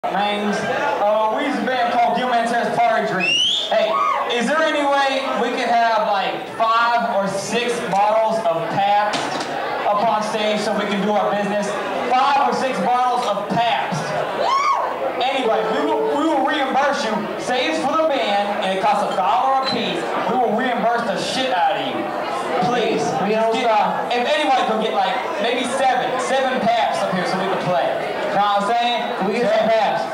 names. We use a band called Gilman's Party Dream. Hey, is there any way we could have like 5 or 6 bottles of Pabst up on stage so we can do our business? 5 or 6 bottles of Pabst. Anyway, we will reimburse you. Say it's for the band and it costs $1 a piece. We will reimburse the shit out of you. Please. If anybody could get like maybe 7 Pabst up here so we can play. You know what I'm saying? Can we get some Pabst?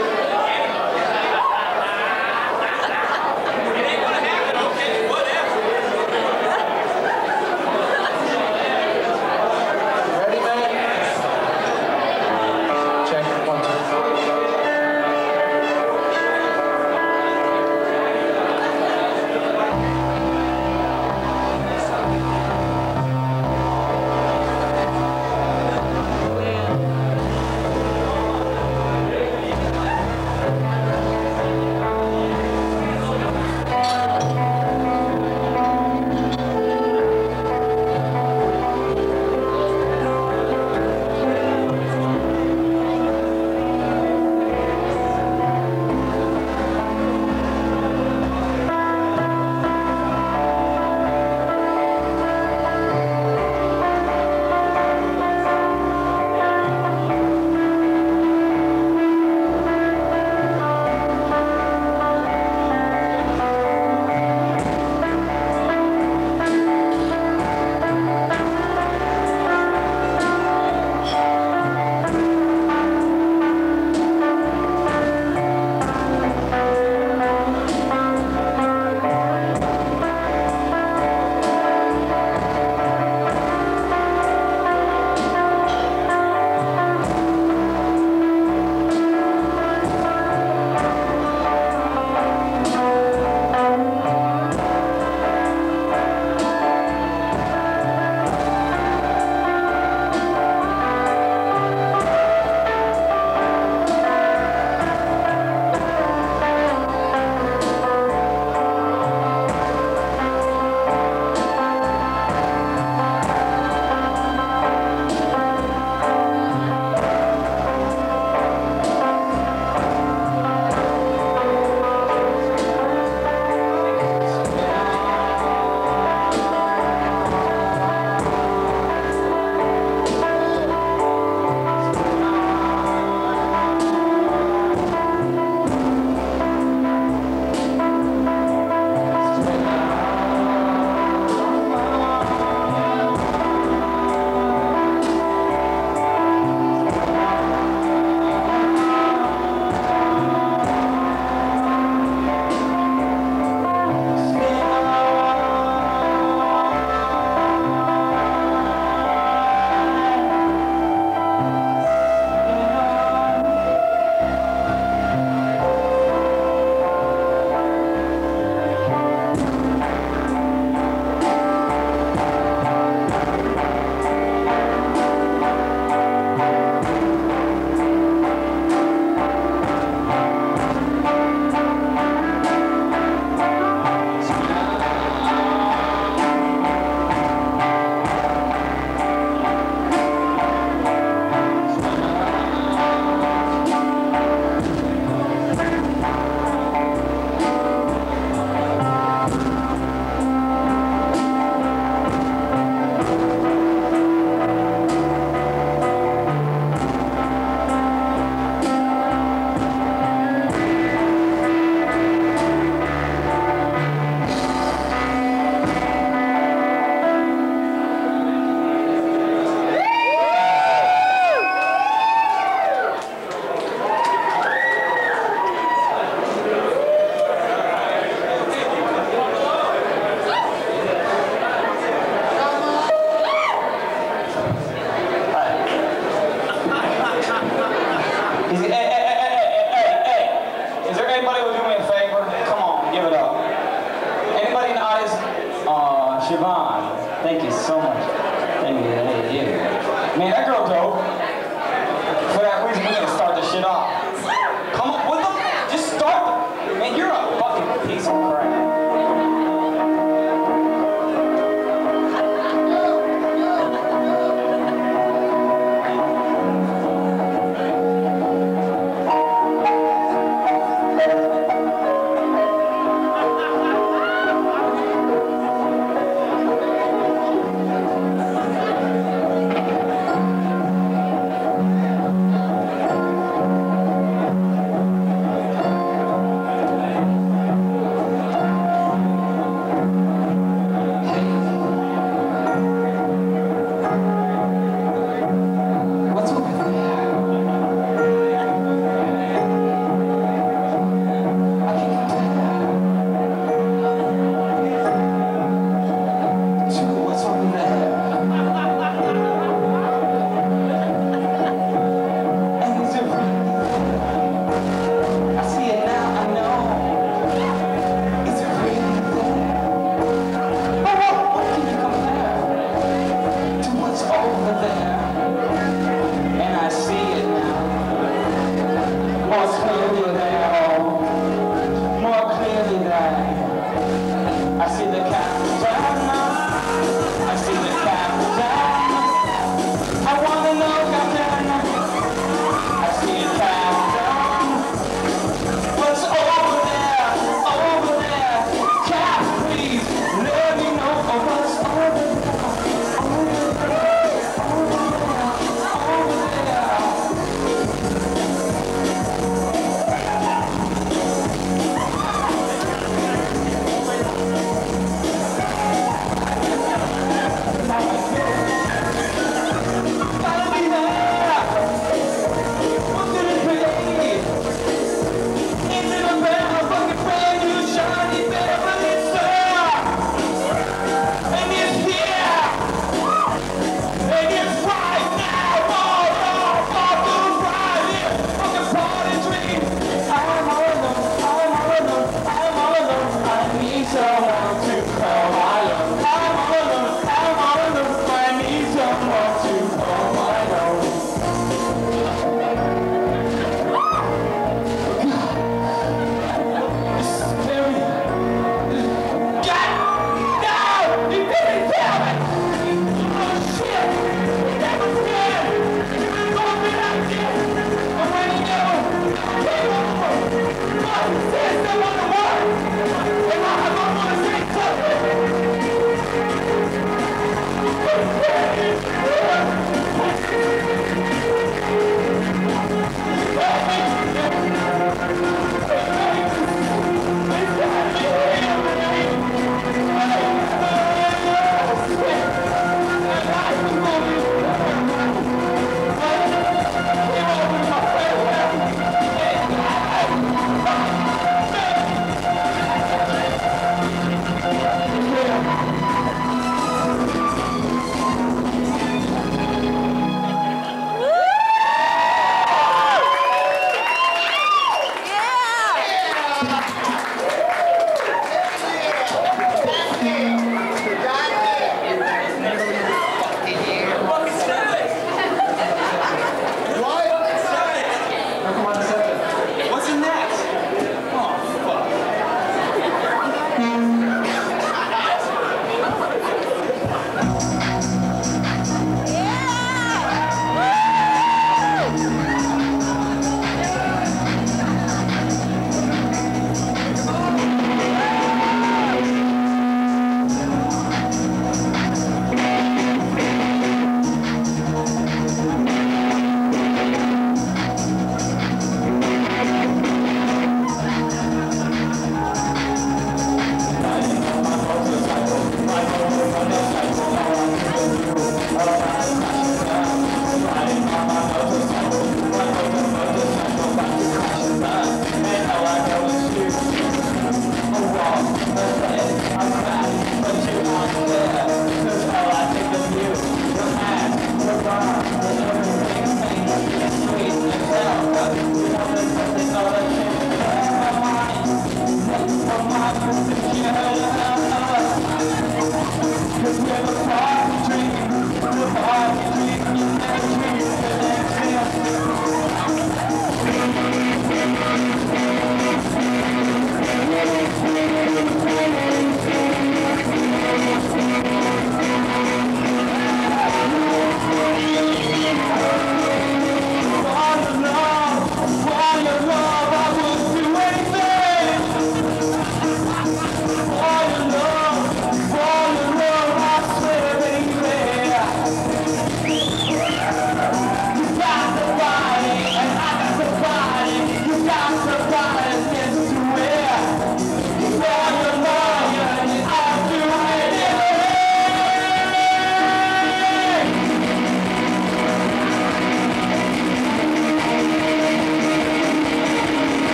Siobhan, thank you so much. Thank you. Man, that girl dope. For that reason, we're gonna start this shit off. Come on, with them. Just start them. Man, you're a fucking piece of crap.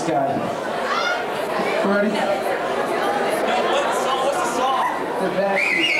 guy. Ready? What's the song? The Backstreet.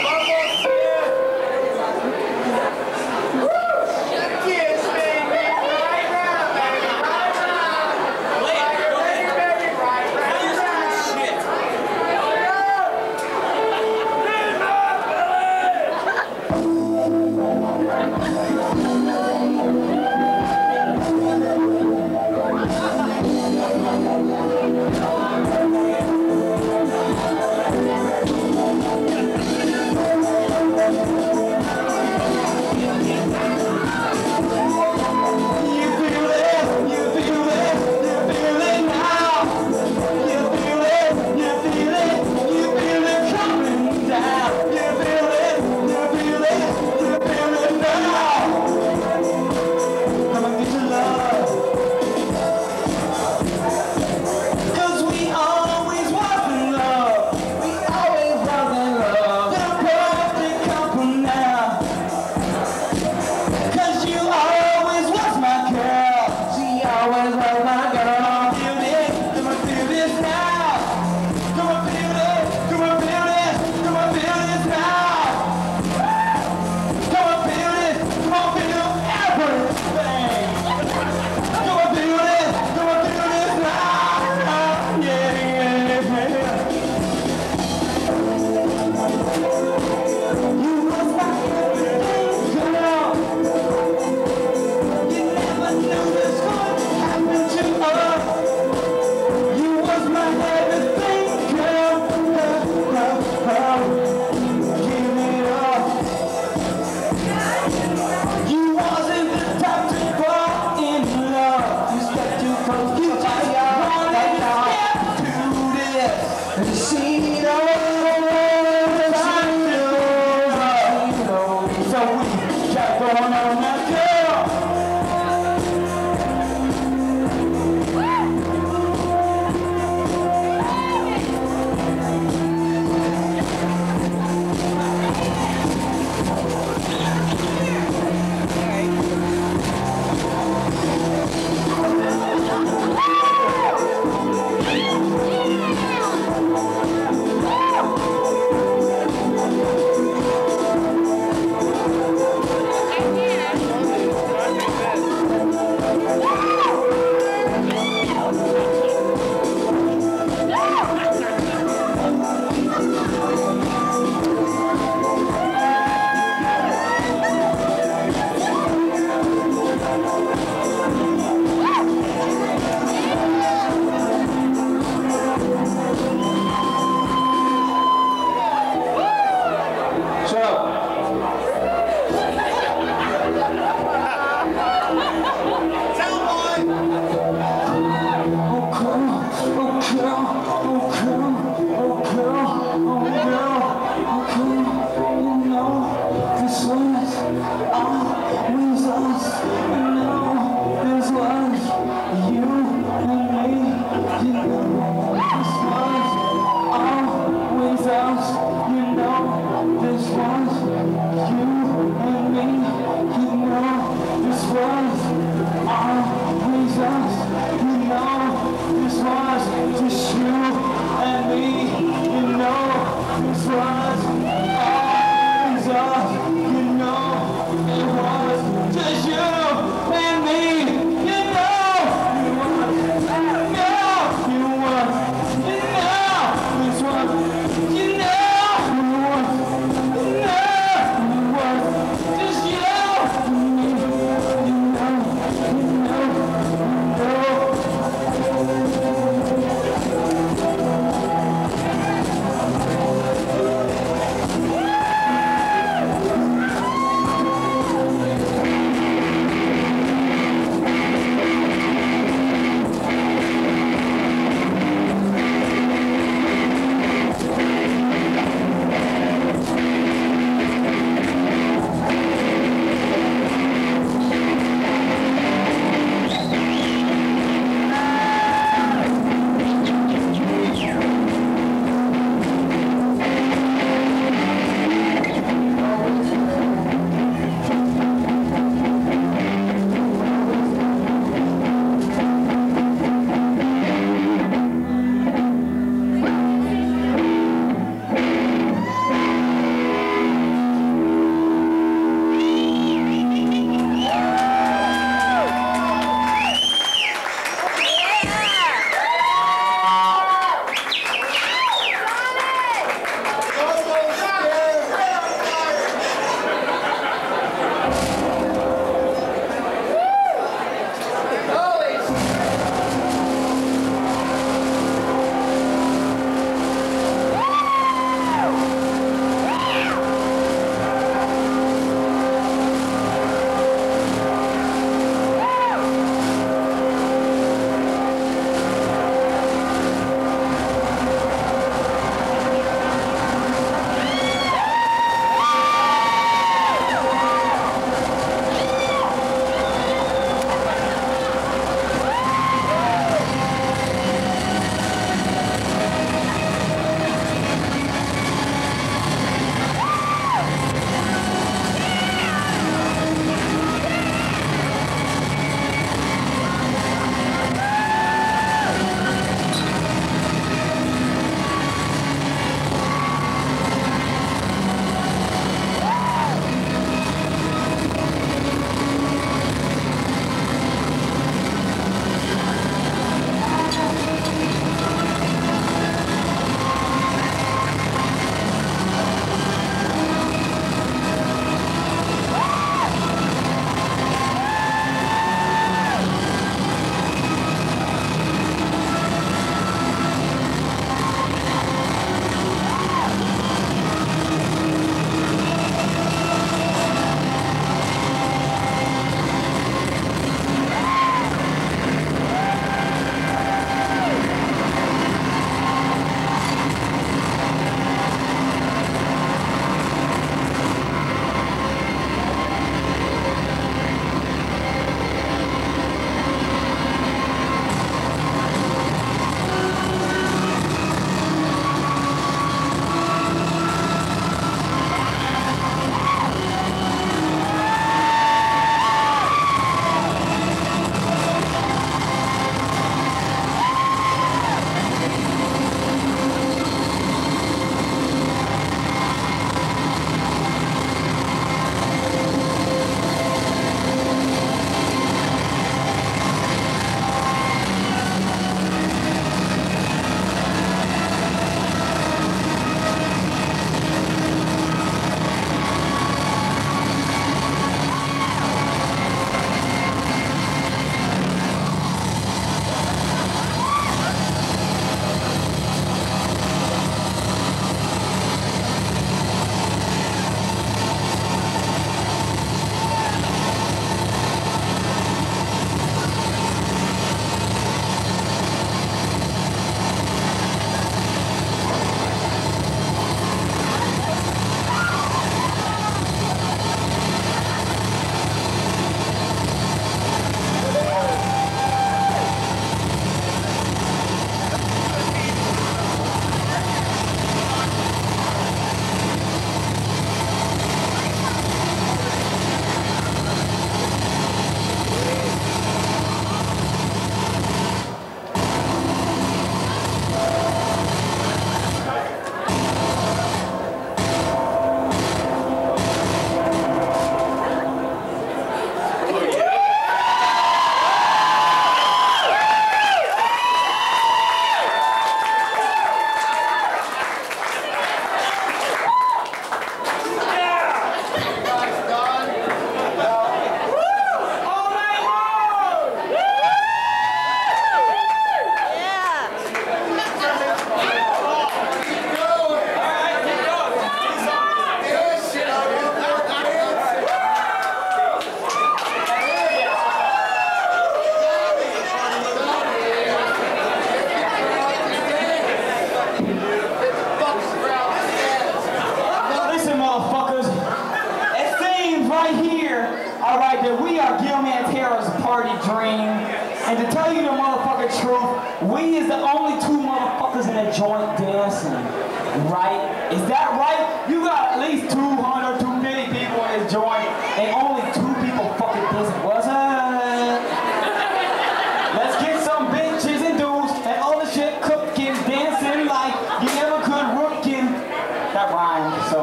And to tell you the motherfucking truth, we is the only two motherfuckers in the joint dancing. Right? Is that right? You got at least 200, 250 people in this joint, and only 2 people fucking dancing. What's up? Let's get some bitches and dudes and all the shit cooking, dancing like you never could rookin'. That rhymed, so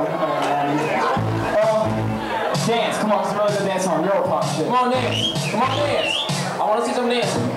dance, come on, it's a really good dance song, Europop shit. Come on, dance. Come on, dance. I want to see some dancing.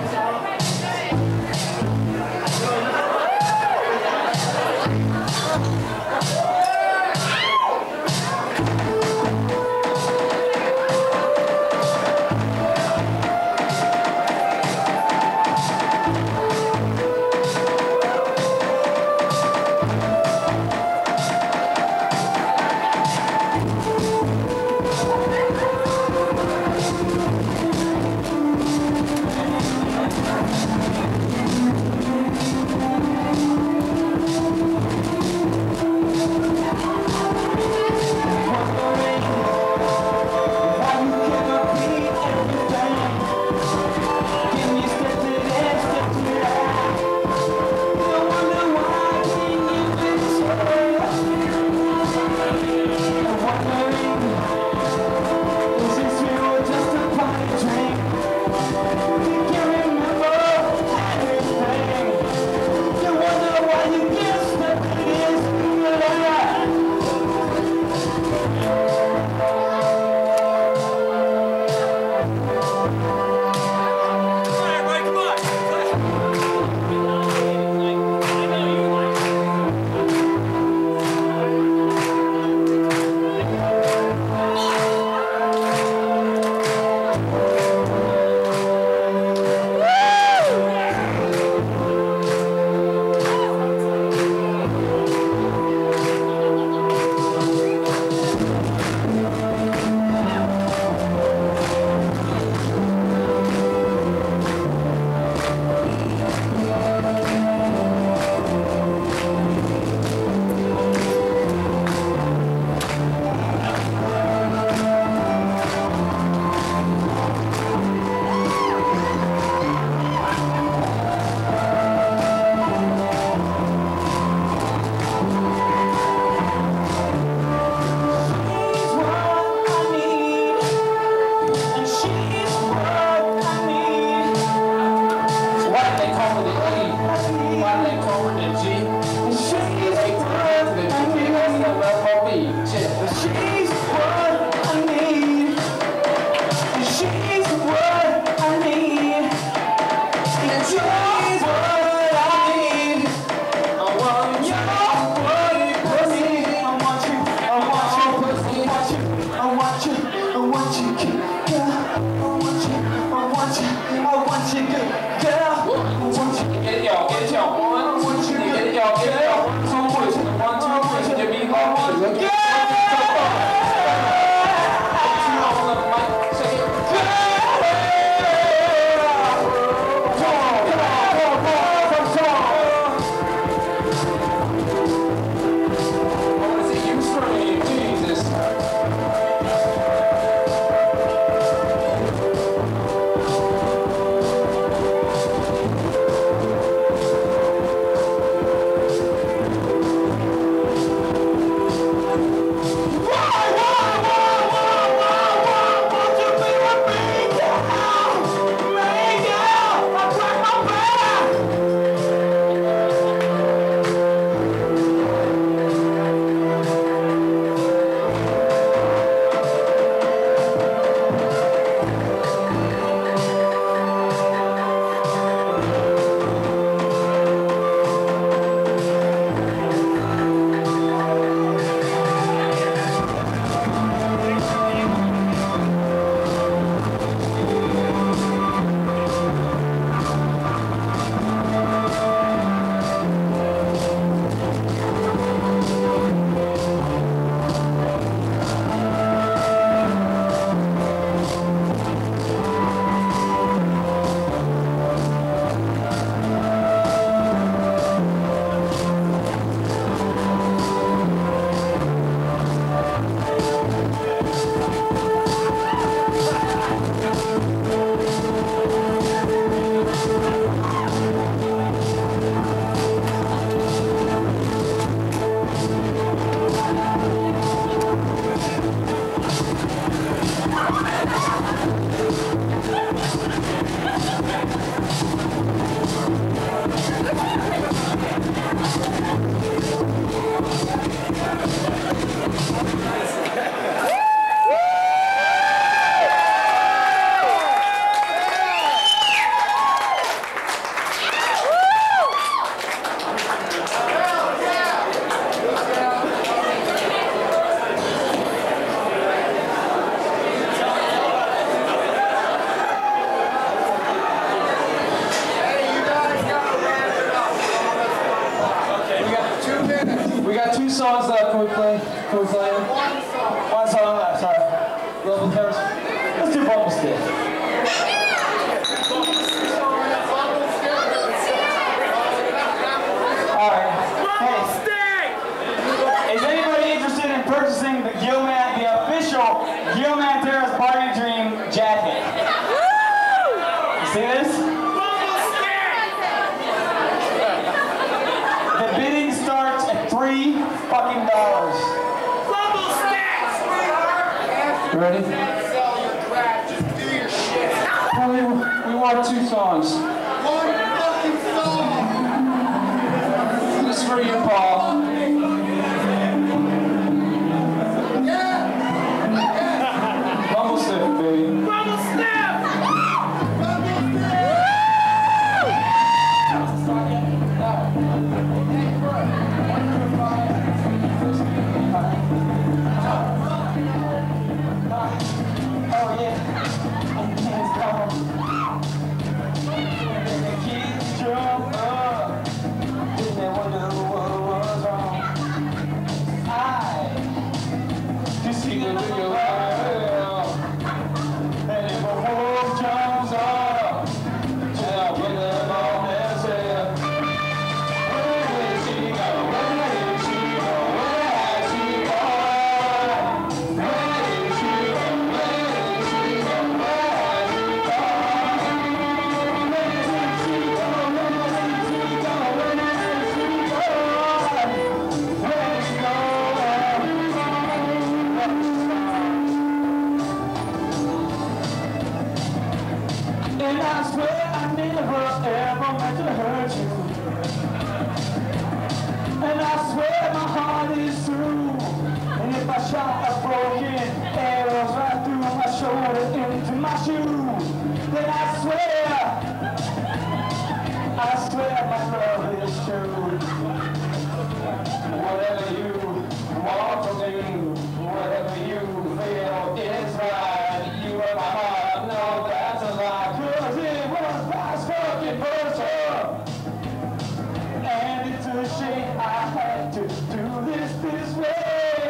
songs left. Can we play? Can we play them? One song left, sorry. Love and Paris. Let's do Bubble Stick. Alright. Hey. Is anybody interested in purchasing the official Gilman Terrace Party Dream jacket? You see this? The bidding starts at $3 fucking. You ready? We want 2 songs. One fucking song! This is for you, Paul. Bubble Stick, baby. Bubble Snap! Oh yeah. Kids jump up. Didn't they wonder what was wrong? I just see the little world. And if a wolf jumps up, I'll get them all themselves. Where did she go? Where did she go? Where has she gone? Where did she go? Where did she go? Where has she gone? Where did she go? Where did she go? Where did she go? Where did she go? And I swear I never ever meant to hurt you. And I swear my heart is through. And if I shot a broken arrows right through my shoulder into my shoe, then I swear my love is true. Whatever you want to do, whatever you feel is right, you are my heart, no, that's a lie, 'cause it was past fucking person. And it's a shame I had to do this way.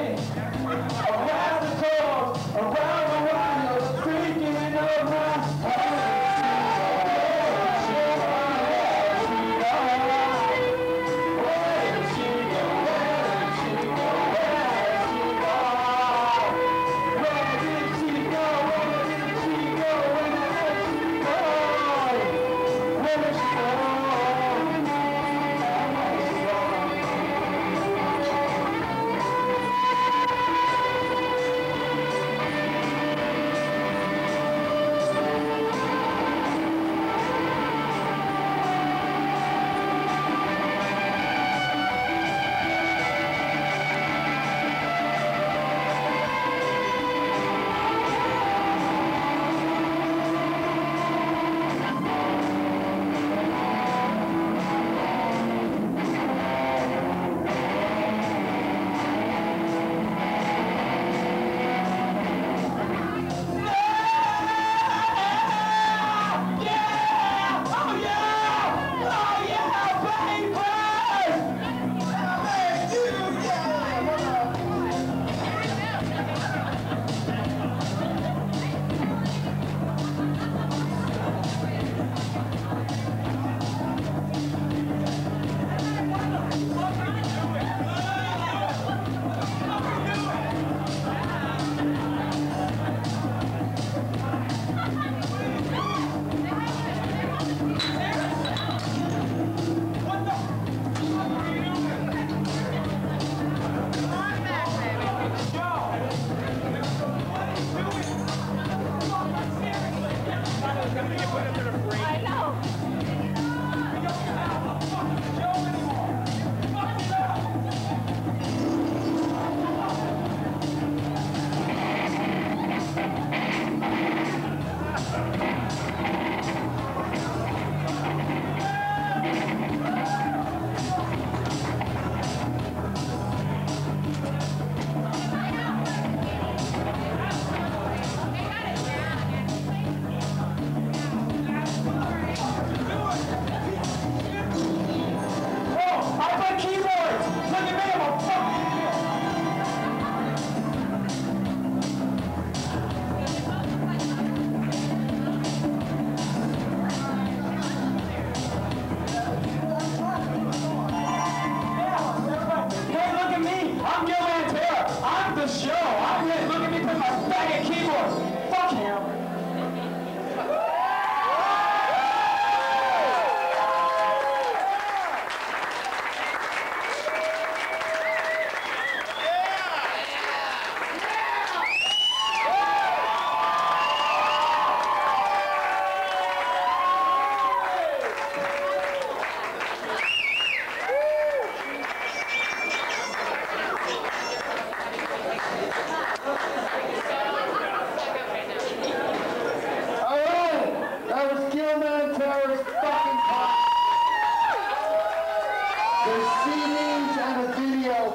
Around the coast, around the wild, thinking of my heart.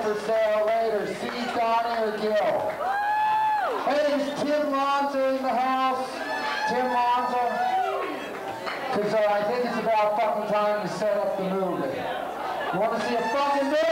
for sale later. See Donnie or Gil. Hey, is Tim Lonzo in the house? Tim Lonzo? Because I think it's about fucking time to set up the movie. You want to see a fucking movie?